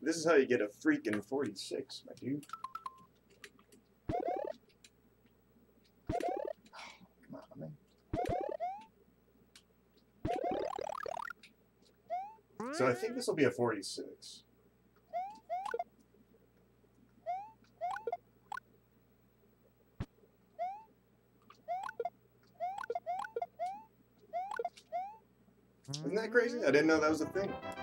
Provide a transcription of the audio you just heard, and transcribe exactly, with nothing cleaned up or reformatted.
This is how you get a freaking forty-six, my dude. Come on, man. So I think this will be a forty-six. Isn't that crazy? I didn't know that was a thing.